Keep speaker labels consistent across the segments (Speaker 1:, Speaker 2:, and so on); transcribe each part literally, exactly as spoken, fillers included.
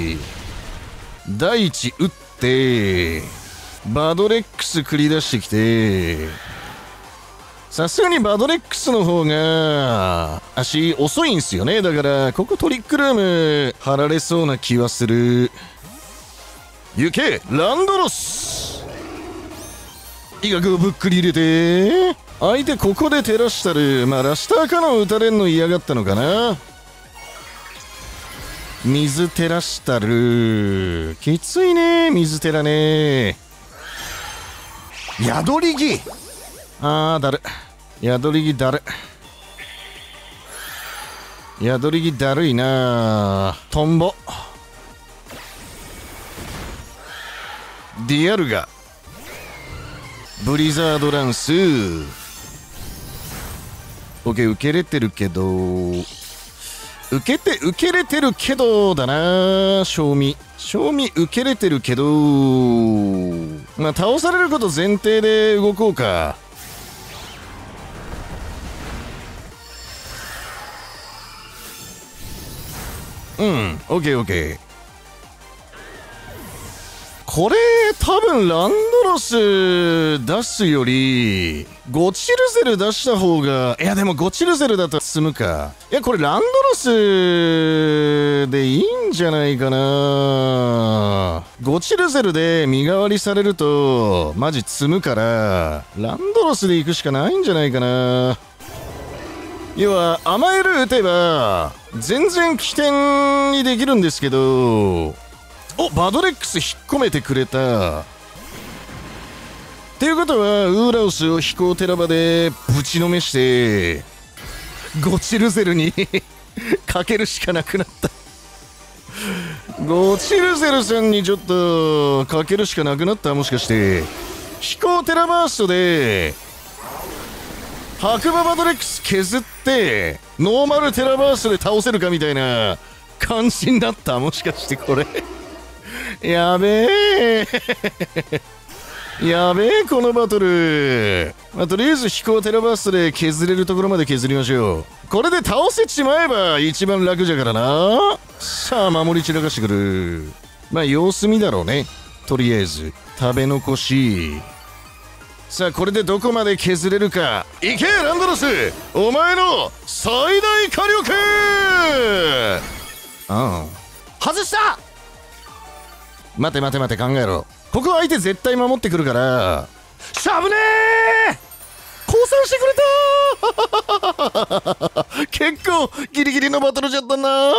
Speaker 1: て第一打ってバドレックス繰り出してきて、さすがにバドレックスの方が足遅いんすよね。だからここトリックルーム貼られそうな気はする。行けランドロス。 医学をぶっくり入れて、相手ここで照らしたる。まあラシターカノン打たれんの嫌がったのかな。水照らしたる。きついね水照らね。宿り木。あーだる。宿り木だる。宿り木だるいな。トンボディアルガブリザードランス。オッケー、受けれてるけど受けて受けれてるけどだな。賞味賞味受けれてるけど、まあ倒されること前提で動こうか。うん、オッケーオッケー。これ多分ランドロス出すよりゴチルゼル出した方が、いやでもゴチルゼルだと済むか。いやこれランドロスでいいんじゃないかな。ゴチルゼルで身代わりされるとマジ積むから、ランドロスで行くしかないんじゃないかな。要は甘える打てば全然起点にできるんですけど、おバドレックス引っ込めてくれた。っていうことはウーラオスを飛行寺場でぶちのめしてゴチルゼルにかけるしかなくなった。ゴチルゼルさんにちょっとかけるしかなくなった。もしかして飛行テラバーストで白馬バドレックス削ってノーマルテラバーストで倒せるかみたいな感じになった。もしかしてこれやべえやべえこのバトル。まあ、とりあえず飛行テラバーストで削れるところまで削りましょう。これで倒せちまえば一番楽じゃからな。さあ守り散らかしてくる。まあ様子見だろうね。とりあえず食べ残し。さあこれでどこまで削れるか。いけランドロス、お前の最大火力。ああ外した。待て待て待て考えろ。ここ相手絶対守ってくるからしゃぶねー。降参してくれた結構ギリギリのバトルじゃったな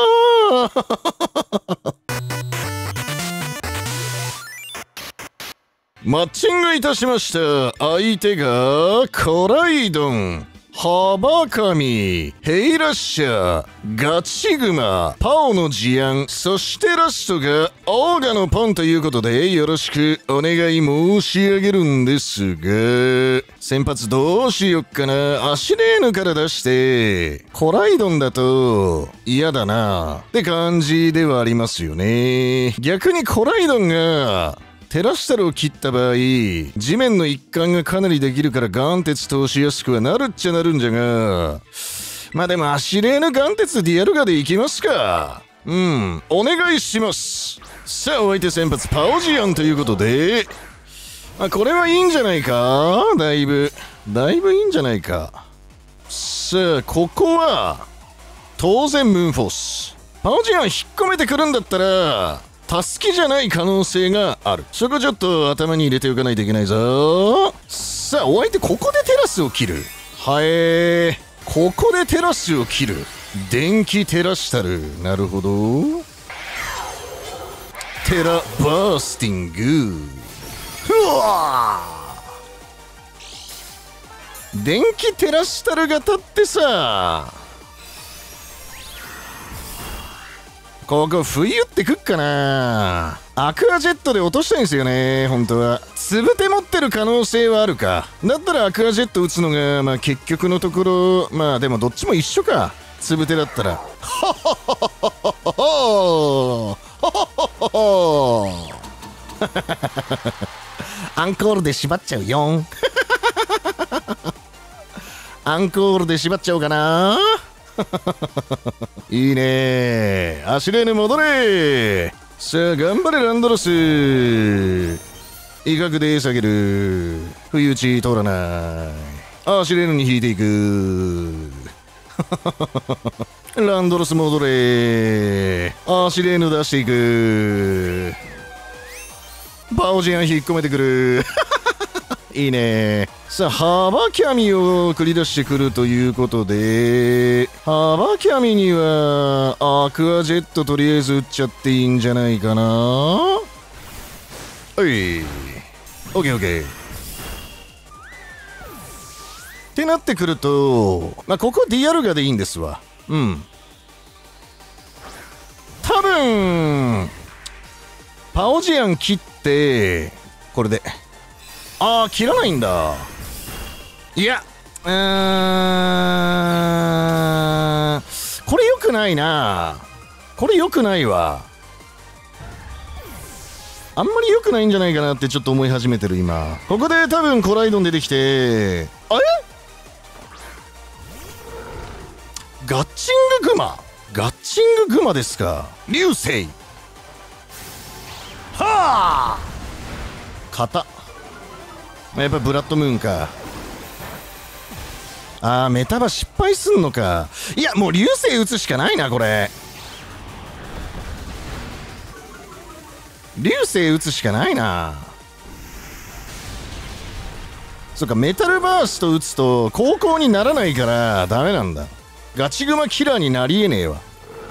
Speaker 1: マッチングいたしました。相手がコライドン、ハバカミ、ヘイラッシャー、ガチグマ、パオのジアン、そしてラストがオーガのポンということでよろしくお願い申し上げるんですが、先発どうしよっかな。アシレーヌから出してコライドンだと嫌だなって感じではありますよね。逆にコライドンがテラシタルを切った場合、地面の一貫がかなりできるから岩鉄通しやすくはなるっちゃなるんじゃが、まあでもアシレーヌ岩鉄ディアルガでいきますか。うん、お願いします。さあお相手先発パオジアンということで、まあ、これはいいんじゃないか。だいぶだいぶいいんじゃないか。さあここは当然ムーンフォース。パオジアン引っ込めてくるんだったらタスキじゃない可能性がある。そこちょっと頭に入れておかないといけないぞ。さあお相手ここでテラスを切る。はえー、ここでテラスを切る。電気テラシタル。なるほど。テラバースティング。ふわー、電気テラシタルが立ってさ、ここ冬ってくっかな。アクアジェットで落としたいんですよね。本当はつぶて持ってる可能性はあるか。だったらアクアジェット打つのがまあ結局のところ、まあでもどっちも一緒か。つぶてだったらアンコールで縛っちゃうよアンコールで縛っちゃおうかな。いいね。アシレーヌ戻れ。さあ頑張れランドロス。威嚇で下げる。不意打ち通らない。アシレーヌに引いていく。ランドロス戻れ。アシレーヌ出していく。パオジアン引っ込めてくる。 いいね。さあ、ハバキャミを繰り出してくるということで、ハバキャミには、アクアジェットとりあえず撃っちゃっていいんじゃないかな。はい。オッケーオッケー。ってなってくると、まあ、ここディアルガでいいんですわ。うん。多分、パオジアン切って、これで。ああ、切らないんだ。いや、うーん、これ良くないな。これ良くないわ。あんまり良くないんじゃないかなってちょっと思い始めてる今。ここで多分コライドン出てきて、あれガッチンググマガッチンググマですか。流星はあ型やっぱブラッドムーンか。あーメタバ失敗すんのか。いやもう流星打つしかないなこれ。流星打つしかないな。そっかメタルバースト打つと高校にならないからダメなんだ。ガチグマキラーになりえねえわ。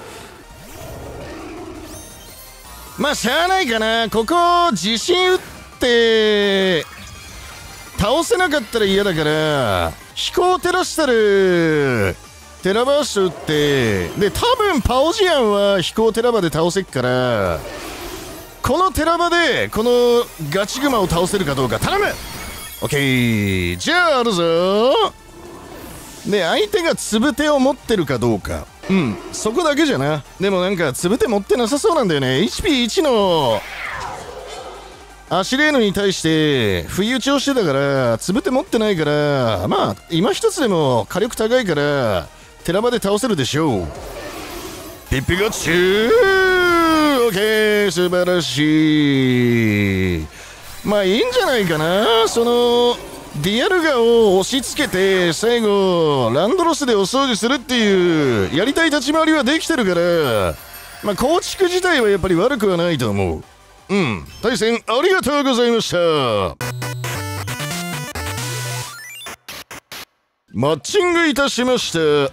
Speaker 1: まあしゃあないかな。ここ自信打って倒せなかったら嫌だから飛行照らしたるテラバースト打ってで多分パオジアンは飛行テラバで倒せっからこのテラバでこのガチグマを倒せるかどうか頼む。オッケーじゃああるぞ。で相手がつぶてを持ってるかどうか。うんそこだけじゃな。でもなんかつぶて持ってなさそうなんだよね。 エイチピーいち のアシレーヌに対して不意打ちをしてたからつぶて持ってないからまあ今一つでも火力高いからテラバで倒せるでしょう。ピッピガチューオッケー素晴らしい。まあいいんじゃないかな。そのディアルガを押し付けて最後ランドロスでお掃除するっていうやりたい立ち回りはできてるからまあ構築自体はやっぱり悪くはないと思う。うん対戦ありがとうございました。マッチングいたしました。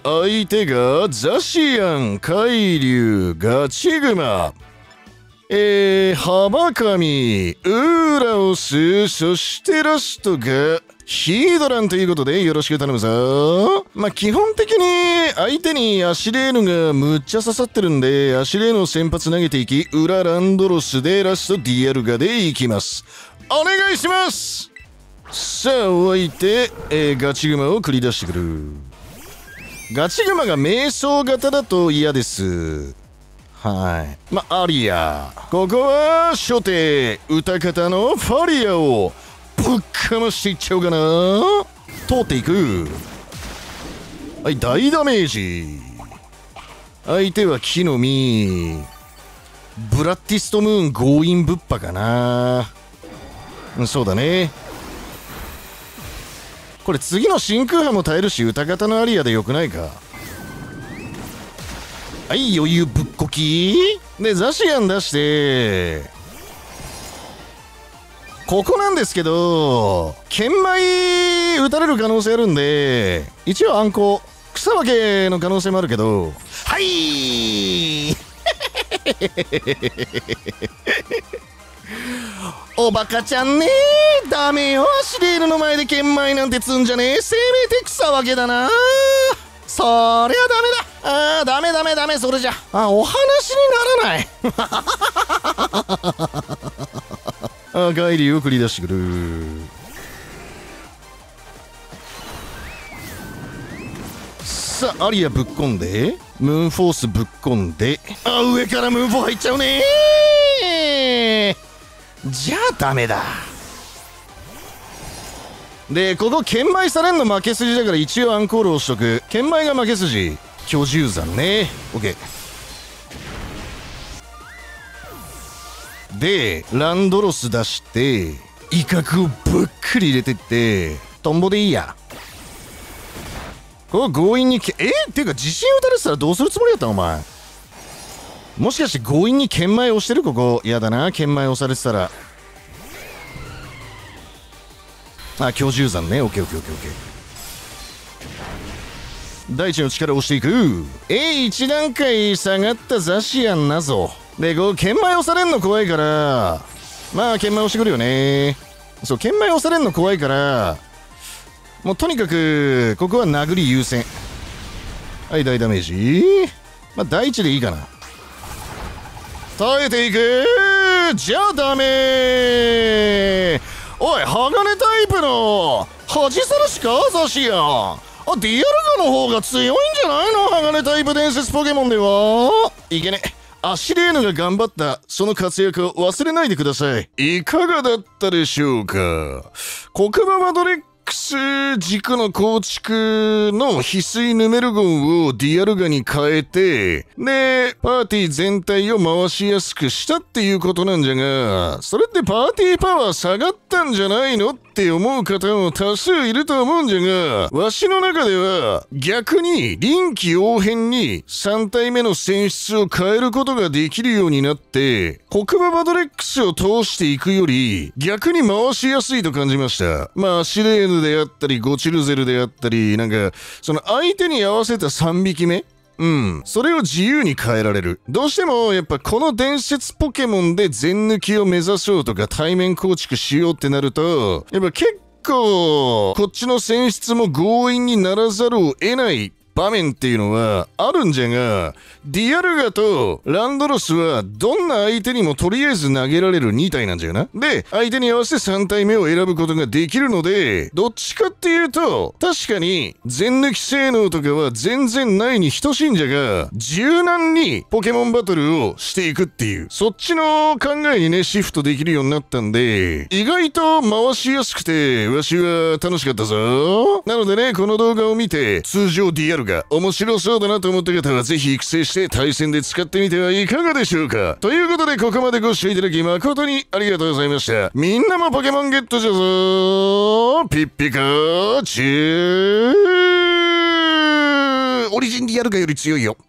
Speaker 1: 相手がザシアン、海竜、ガチグマ、えー、ハバカミ、ウーラオス、そしてラストがヒードランということでよろしく頼むぞ。まあ、基本的に相手にアシレーヌがむっちゃ刺さってるんで、アシレーヌを先発投げていき、裏ランドロスでラストディアルガでいきます。お願いします。さあ、お相手、えー、ガチグマを繰り出してくる。ガチグマが瞑想型だと嫌です。はい。まあ、アリア。ここは、初手、歌方のファリアをぶっかましていっちゃおうかな。通っていく。はい、大ダメージ。相手は木の実。ブラッディストムーン強引ぶっぱかな。そうだね。これ次の真空波も耐えるし、歌方のアリアでよくないか。はい余裕ぶっこきでザシアン出してここなんですけど剣舞打たれる可能性あるんで一応暗号草分けの可能性もあるけどはいおバカちゃんねーダメよ。アシレーヌの前で剣舞なんてつんじゃねえ。せめて草分けだな。そりゃダメだ。あーダメダメダメ。それじゃあお話にならないあガイリーを繰り出してくる。さあアリアぶっこんでムーンフォースぶっこんであ上からムーンフォー入っちゃうねー。じゃあダメだ。でここ剣舞されんの負け筋だから一応アンコールをしとく。剣舞が負け筋居住山ね。 OK でランドロス出して威嚇をぶっくり入れてってトンボでいいや。ここ強引にけえー、っていうか自信打たれてたらどうするつもりだったのお前。もしかして強引に剣舞押してる。ここやだな剣舞押されてたらあ、居住山ね。オッケーオッケーオッケーオッケー。大地の力を押していく。えい、一段階下がったザシアンなぞ。で、こう、剣舞押されんの怖いから、まあ、剣舞押してくるよね。そう、剣舞押されんの怖いから、もうとにかく、ここは殴り優先。はい、大ダメージ。まあ、大地でいいかな。耐えていく。じゃあダメー。おい、鋼タイプの恥さらしかザシアン。あ、ディアルガの方が強いんじゃないの、鋼タイプ伝説ポケモンでは。いけね。アシレーヌが頑張ったその活躍を忘れないでください。いかがだったでしょうか。黒馬マドレックス軸の構築の翡翠ヌメルゴンをディアルガに変えて、で、パーティー全体を回しやすくしたっていうことなんじゃが、それってパーティーパワー下がったんじゃないのって思う方も多数いると思うんじゃが、わしの中では逆に臨機応変にさん体目の選出を変えることができるようになって、黒馬マドレックスを通していくより逆に回しやすいと感じました。まあ、シレーヌであったり、ゴチルゼルであったり、なんか、その相手に合わせたさんびきめ、うん。それを自由に変えられる。どうしても、やっぱこの伝説ポケモンで全抜きを目指そうとか対面構築しようってなると、やっぱ結構、こっちの選出も強引にならざるを得ない場面っていうのはあるんじゃが、ディアルガとランドロスはどんな相手にもとりあえず投げられるに体なんじゃな。で、相手に合わせてさん体目を選ぶことができるので、どっちかっていうと、確かに全抜き性能とかは全然ないに等しいんじゃが、柔軟にポケモンバトルをしていくっていう、そっちの考えにね、シフトできるようになったんで、意外と回しやすくて、わしは楽しかったぞ。なのでね、この動画を見て、通常ディアルガが面白そうだなと思った方はぜひ育成して対戦で使ってみてはいかがでしょうか。ということでここまでご視聴いただき誠にありがとうございました。みんなもポケモンゲットじゃぞ。ピッピカチュー。オリジンディアルガより強いよ。